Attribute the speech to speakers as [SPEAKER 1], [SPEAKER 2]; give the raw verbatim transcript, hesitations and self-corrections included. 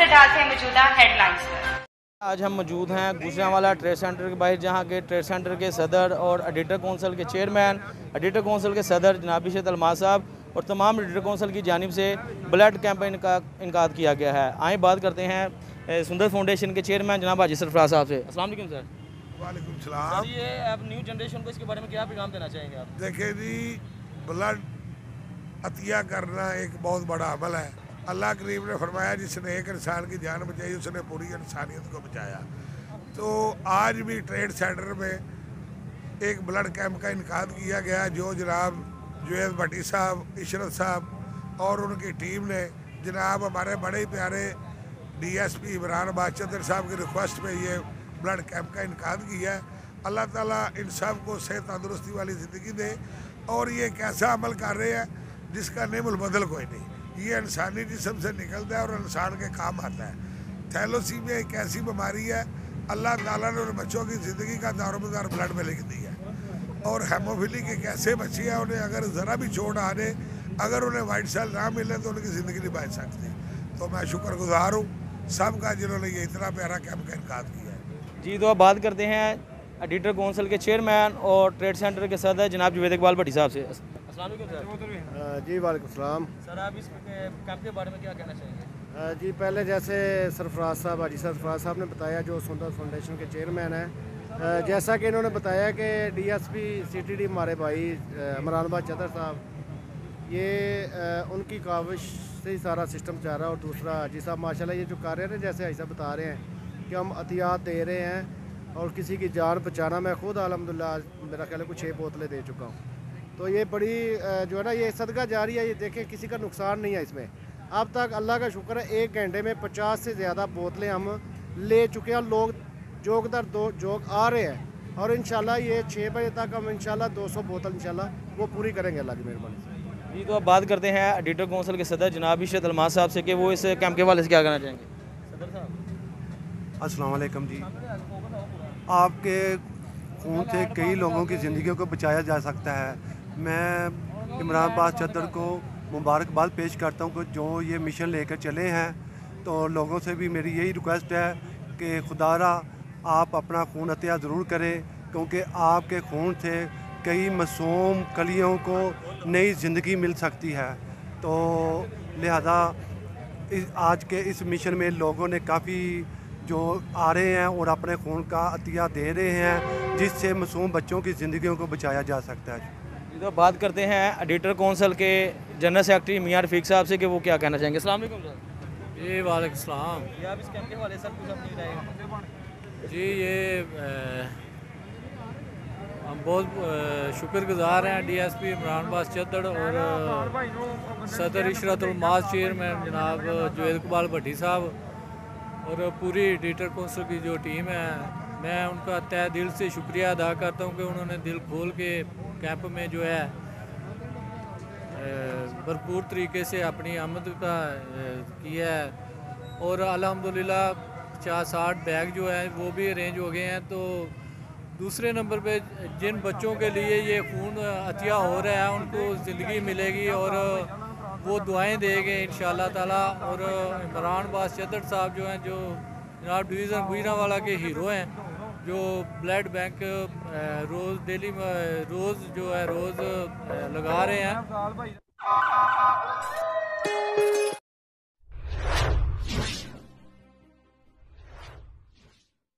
[SPEAKER 1] नजर डालते हैं मौजूदा हेडलाइंस पर।
[SPEAKER 2] आज हम मौजूद हैं गुजरांवाला ट्रेड सेंटर के बाहर, जहां के ट्रेड सेंटर के सदर और एडिटर कौंसिल के चेयरमैन, एडिटर कौंसिल के सदर जनाब इशरत अलमाज साहब और तमाम एडिटर कौंसिल की जानिब से ब्लड कैंपेन का इनका किया गया है। आए बात करते हैं सुंदर फाउंडेशन के चेयरमैन जनाब हाजी सरफराज साहब से। अस्सलाम वालेकुम सर।
[SPEAKER 3] वालेकुम सलाम।
[SPEAKER 2] सर, ये आप न्यू जनरेशन को इसके बारे में क्या पैगाम देना चाहेंगे आप?
[SPEAKER 3] देखिए जी, ब्लड अतिया करना एक बहुत बड़ा अमल है। अल्लाह करीम ने फरमाया जिसने एक इंसान की जान बचाई उसने पूरी इंसानियत को बचाया। तो आज भी ट्रेड सेंटर में एक ब्लड कैंप का इनकाद किया गया, जो जनाब जुएद भट्टी साहब, इशरत साहब और उनकी टीम ने जनाब हमारे बड़े ही प्यारे डीएसपी इमरान बादशाह साहब की रिक्वेस्ट पे ये ब्लड कैंप का इनकाद किया है। अल्लाह ताला इन सब को सेहत तंदुरुस्ती वाली ज़िंदगी दे। और ये एक ऐसा अमल कर रहे हैं जिसका नेमुल बदल कोई नहीं। ये इंसानी जिस्म से निकलता है और इंसान के काम आता है। थैलोसीमिया एक ऐसी बीमारी है, अल्लाह ताला ने उन बच्चों की ज़िंदगी का दारोमदार ब्लड में लिख दिया है। और हेमोफिलिक एक ऐसे बच्चे हैं, उन्हें अगर ज़रा भी चोट आ जाए, अगर उन्हें वाइट सेल ना मिले तो उनकी ज़िंदगी नहीं बच सकती। तो मैं शुक्रगुजार हूँ सबका जिन्होंने ये इतना प्यारा कैंप का इनकाद किया है।
[SPEAKER 2] जी, तो अब बात करते हैं एडिटर कौंसिल के चेयरमैन और ट्रेड सेंटर के सदर जनाब जुवेद इकबाल भट्टी साहब से। अस्सलाम वालेकुम सर।
[SPEAKER 4] जी वालेकुम सलाम।
[SPEAKER 2] सर, आप इस कैंप के बारे में क्या कहना चाहेंगे?
[SPEAKER 4] जी, पहले जैसे सरफराज साहब हाजी सरफराज साहब ने बताया, जो सुंदर फाउंडेशन के चेयरमैन हैं, जैसा कि इन्होंने बताया कि डीएसपी सीटीडी हमारे भाई इमरान चदर साहब, ये उनकी काविश से ही सारा सिस्टम चल रहा है। और दूसरा हाजी साहब माशाल्लाह ये जो कर रहे हैं, जैसे हाजी साहब बता रहे हैं कि हम एहतियात दे रहे हैं और किसी की जान बचाना। मैं खुद अल्हम्दुलिल्लाह मेरा ख्याल है कुछ छः बोतलें दे चुका हूँ। तो ये बड़ी जो है ना, ये सदका जारी है। ये देखें, किसी का नुकसान नहीं है इसमें। अब तक अल्लाह का शुक्र है एक घंटे में पचास से ज़्यादा बोतलें हम ले चुके हैं। लोग जोक दर दो जोक आ रहे हैं और इंशाल्लाह ये छः बजे तक हम इंशाल्लाह दो सौ बोतल इंशाल्लाह वो पूरी करेंगे अल्लाह की मेहरबानी से।
[SPEAKER 2] जी, तो अब बात करते हैं एडिटर कौंसिल के सदर जनाब इशरत अलमाज साहब से कि वो इस कैंप के हवाले से क्या कहना चाहेंगे। सदर साहब।
[SPEAKER 5] अस्सलाम वालेकुम जी। आपके खून से कई लोगों की ज़िंदगियों को बचाया जा सकता है। मैं इमरान बादशाह को मुबारकबाद पेश करता हूँ कि जो ये मिशन लेकर चले हैं। तो लोगों से भी मेरी यही रिक्वेस्ट है कि खुदारा आप अपना खून अतिया ज़रूर करें, क्योंकि आपके खून से कई मासूम कलियों को नई ज़िंदगी मिल सकती है। तो लिहाजा इस आज के इस मिशन में लोगों ने काफ़ी जो आ रहे हैं और अपने खून का अतिया दे रहे हैं, जिससे मासूम बच्चों की ज़िंदगियों को बचाया जा सकता है।
[SPEAKER 2] तो बात करते हैं एडिटर कौंसिल के जनरल सेक्रेटरी मियां रफीक साहब से कि वो क्या कहना चाहेंगे। अस्सलाम वालेकुम सर।
[SPEAKER 6] जी वालेकुम सलाम।
[SPEAKER 2] ये आप इस कैंप के हवाले से कुछ अपनी राय?
[SPEAKER 6] जी, ये हम बहुत शुक्रगुजार हैं डीएसपी इमरान बादशाह और सदर इशरत अलमाज चेयरमैन जनाब जुवेद इकबाल भट्टी साहब और पूरी एडिटर कौंसिल की जो टीम है। मैं उनका तहे दिल से शुक्रिया अदा करता हूँ कि उन्होंने दिल खोल के कैंप में जो है भरपूर तरीके से अपनी आमद का किया है। और अल्हम्दुलिल्लाह पचास साठ बैग जो है वो भी अरेंज हो गए हैं। तो दूसरे नंबर पे जिन बच्चों के लिए ये खून अतिया हो रहा है उनको ज़िंदगी मिलेगी और वो दुआएं देंगे इंशाअल्लाह ताला। और इमरान बादशाह साहब जो हैं, जो जनाब डिवीज़न गुजरांवाला के हीरो हैं, जो ब्लड बैंक रोज़ डेली रोज़ जो है रोज़ लगा रहे हैं।